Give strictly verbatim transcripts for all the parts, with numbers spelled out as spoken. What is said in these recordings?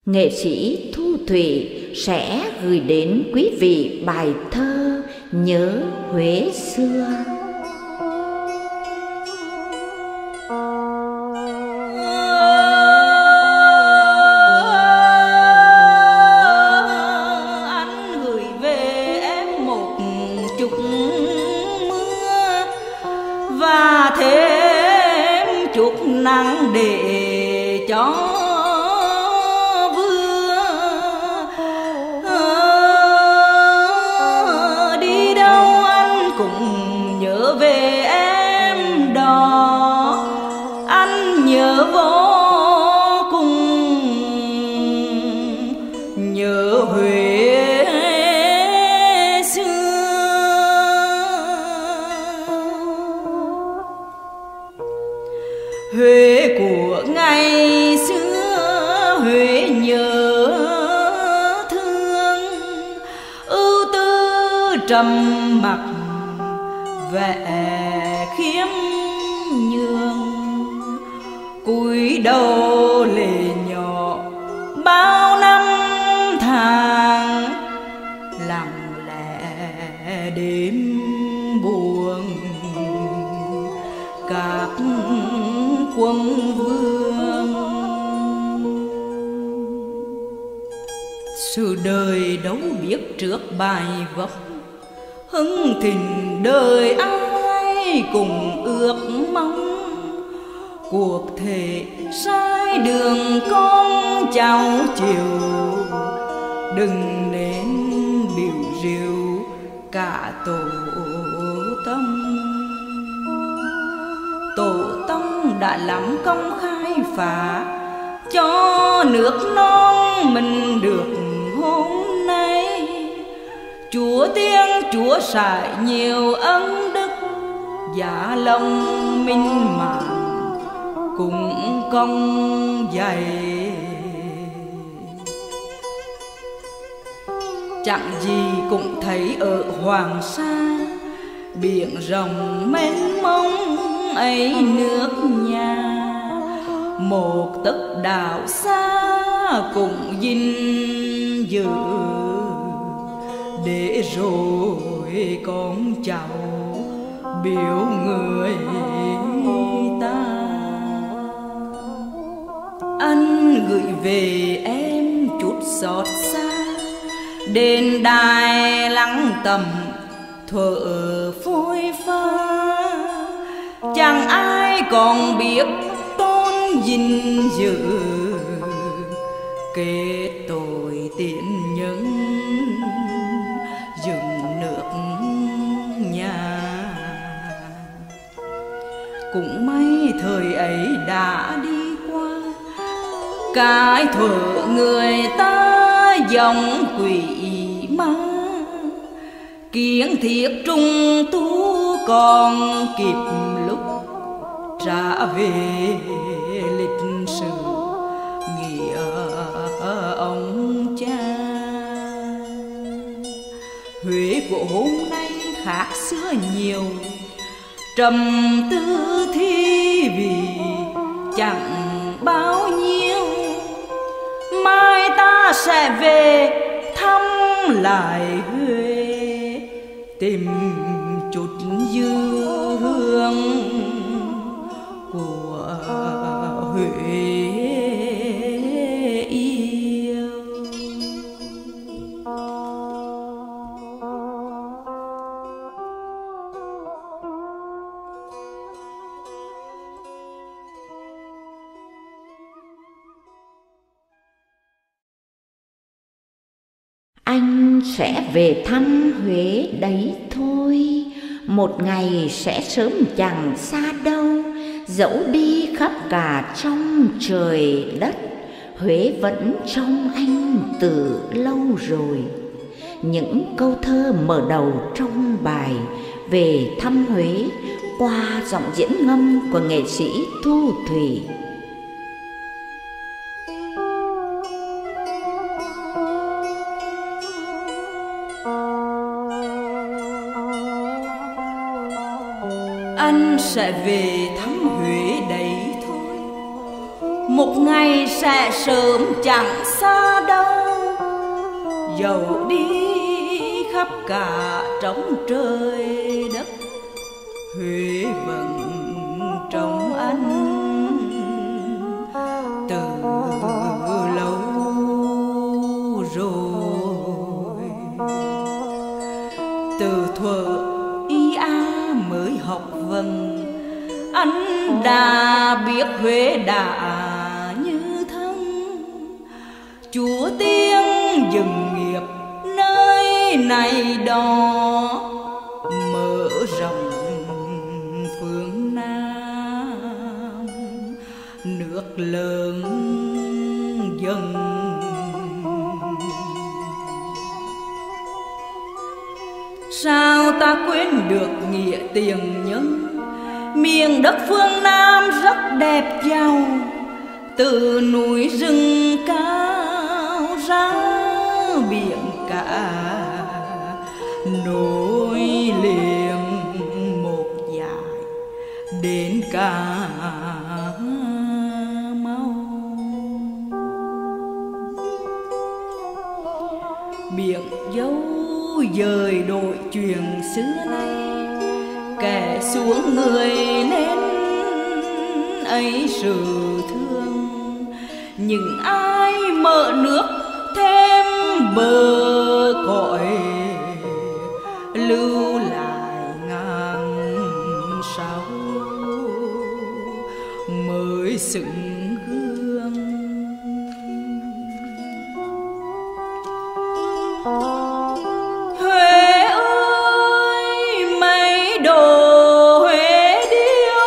Nghệ sĩ Thu Thủy sẽ gửi đến quý vị bài thơ Nhớ Huế Xưa. Anh gửi về em một chút mưa và thêm chút nắng để cho nhớ vô cùng, nhớ Huế xưa. Huế của ngày xưa, Huế nhớ thương, ưu tư trầm mặc vẻ khiêm nhường, cúi đầu lệ nhỏ bao năm tháng, lặng lẽ đêm buồn các quân vương. Sự đời đâu biết trước bài vấp, hưng thịnh đời ai cùng ước mong, cuộc thể sai đường con cháu chiều, đừng nên biểu rượu cả tổ tông. Tổ tông đã lắm công khai phá cho nước non mình được hôm nay. Chúa tiên Chúa sải nhiều ân đức, giá lòng minh mạng cũng công dày. Chẳng gì cũng thấy ở Hoàng Sa, biển rộng mênh mông ấy nước nhà. Một tấc đảo xa cũng gìn giữ, để rồi con cháu biểu người ta. Anh gửi về em chút xót xa, đền đài lắng tầm thuở phôi pha. Chẳng ai còn biết tôn gìn giữ, kết tội tiện nhân dựng nước nhà. Cũng may thời ấy đã đi qua, cái thuở người ta dòng quỷ ma. Kiến thiết trung tú còn kịp lúc trả về lịch sử nghĩa ông cha. Huế của hôm nay khác xưa nhiều, trầm tư thi vì chẳng bao nhiêu. Mai ta sẽ về thăm lại Huế, tìm chút dư hương của Huế yêu. Anh sẽ về thăm Huế đấy thôi, một ngày sẽ sớm chẳng xa đâu. Dẫu đi khắp cả trong trời đất, Huế vẫn trong anh từ lâu rồi. Những câu thơ mở đầu trong bài về thăm Huế qua giọng diễn ngâm của nghệ sĩ Thu Thủy. Anh sẽ về thăm Huế đấy thôi, một ngày sẽ sớm chẳng xa đâu, dẫu đi khắp cả trong trời đất, Huế vẫn trong anh từ lâu rồi. Từ thuở y a mới học vần, anh đã biết Huế đã như thân. Chúa tiên dừng nghiệp nơi này đó, mở rộng phương Nam, nước lớn dần. Sao ta quên được nghĩa tiền nhân, miền đất phương Nam rất đẹp giàu, từ núi rừng cao ra biển cả, nối liền một dải đến Cà Mau. Biển dấu dời đổi chuyện xưa nay, kẻ xuống người lên ấy sự thương. Những ai mở nước thêm bờ cõi, lưu lại ngàn sao mới xứng gương. Huế ơi mấy đồ Huế điêu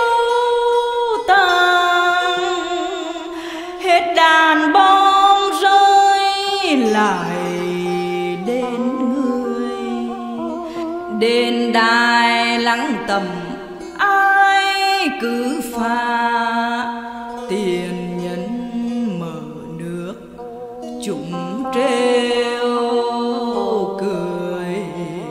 tàn, hết đàn bom rơi lại đến người. Đền đài lắng tầm ai cứ pha, tiền nhân mở nước chúng treo cười.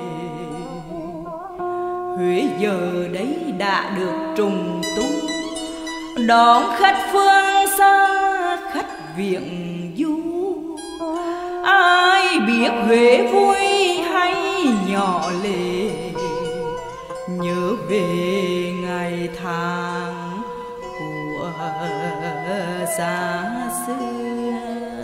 Huế giờ đấy đã được trùng tu, đón khách phương xa khách viện du. Ai biết Huế vui hay nhỏ lệ, nhớ về ngày tháng của xa xưa.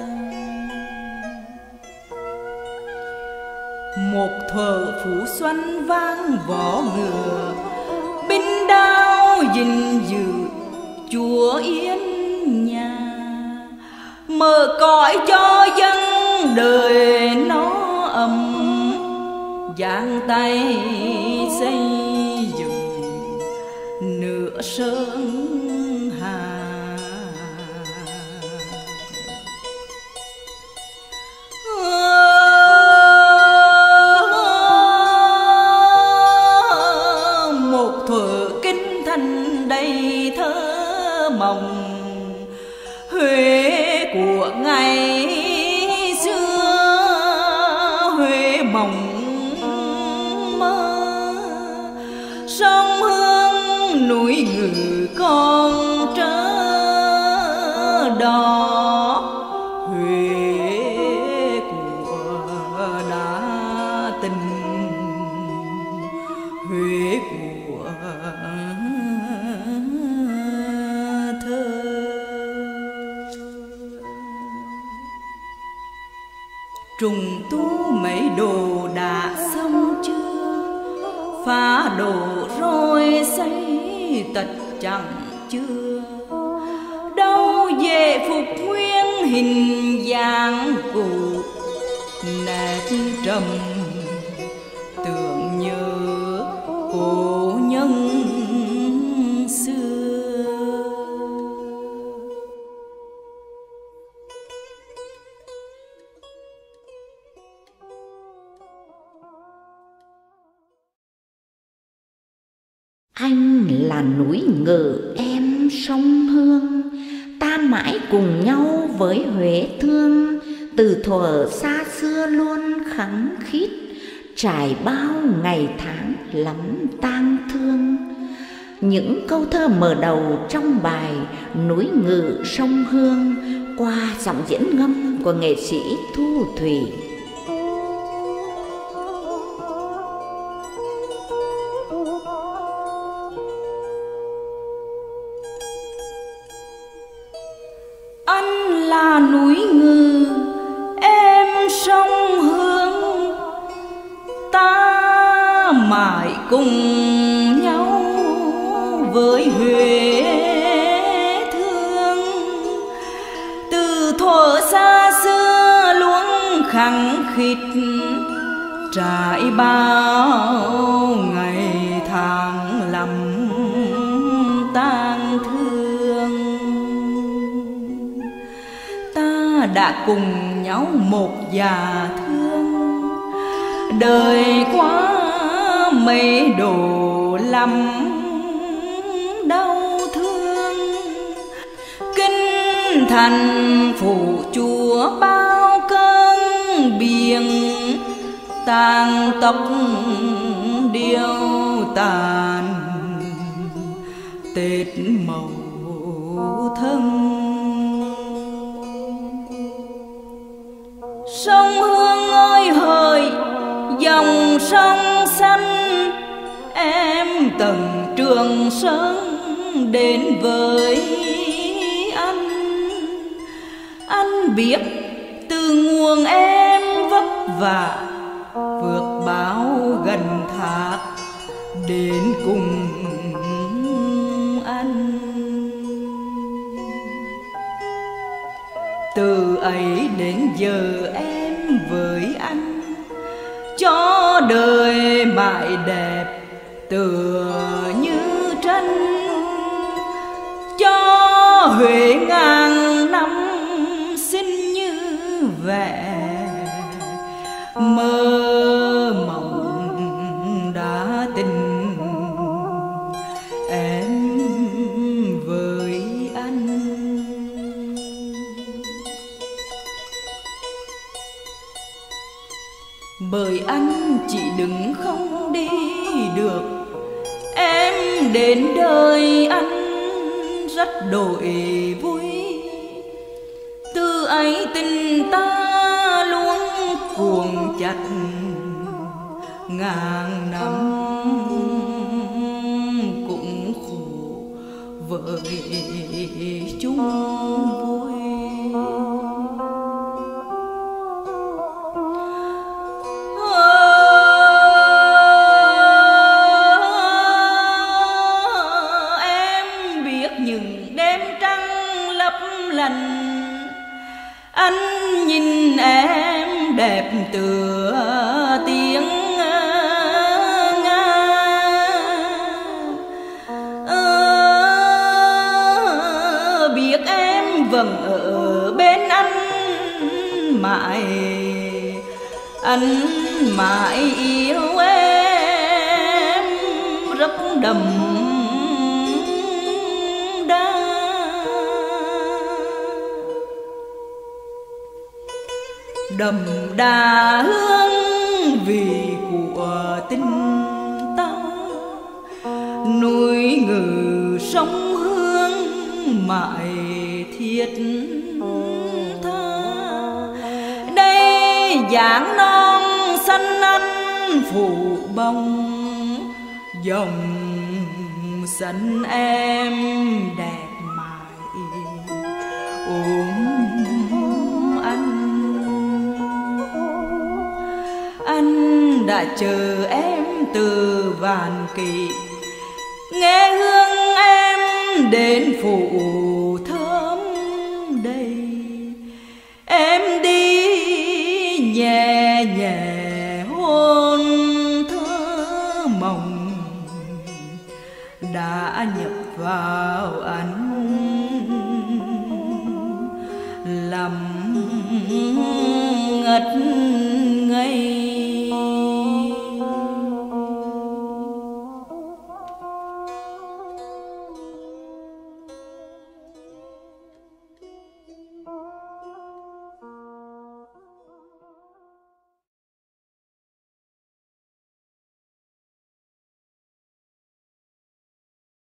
Một thuở phủ xuân vang võ ngựa, binh đao gìn giữ chúa yên nhà. Mở cõi cho dân đời nó ấm, giang tay xây dựng nửa sơn hà. Một thuở kinh thành đầy thơ mộng, Huế của ngày xưa, Huế mộng mơ. Sông Hương núi Ngự con trớ đò, Huế của đá tình, Huế của thơ. Trùng tu mấy đồ đã xong chưa, phá đổ rồi xây tật chẳng chưa. Đâu về phục nguyên hình dáng cũ, nét trầm tưởng nhớ cố nhân xưa. Anh là núi Ngự, em sông Hương, ta mãi cùng nhau với Huế thương. Từ thuở xa xưa luôn khắng khít, trải bao ngày tháng lắm tang thương. những câu thơ mở đầu trong bài Núi Ngự Sông Hương qua giọng diễn ngâm của nghệ sĩ Thu Thủy. Anh là núi Ngự, em sông Hương, ta mãi cùng nhau với Huế thương. Từ thuở xa xưa luôn khăng khít, trải bao ngày tháng lầm tang thương. Ta đã cùng nhau một già thương, đời quá mấy độ lắm đau thương. Kinh thành phủ chúa bao cơn biển, tang tóc điêu tàn tết màu thân. Sông Hương ơi hỡi dòng sông xanh, em tầng Trường Sơn đến với anh. Anh biết từ nguồn em vất vả, vượt bao gần thác đến cùng anh. Từ ấy đến giờ em với anh, cho đời mãi đẹp tựa như tranh, cho Huế ngàn năm xinh như vẽ mơ mộng đã tình em với anh. Bởi anh chỉ đứng không đi được, em đến đời anh rất đổi vui. Từ ấy tình ta luôn cuồng chặt ngàn năm, cũng khổ với chung vui. Anh nhìn em đẹp tựa tiếng Nga, ờ, biết em vẫn ở bên anh mãi, anh mãi yêu em rất đậm đậm đà hương vị của tình ta. Núi Ngự sông Hương mãi thiết tha, đây dáng non xanh anh phủ bông, dòng xanh em đẹp mãi ôm anh. Anh đã chờ em từ vạn kỳ, nghe hương em đến phủ thơm đầy. Em đi nhẹ nhẹ hôn thơ mộng đã nhập vào anh.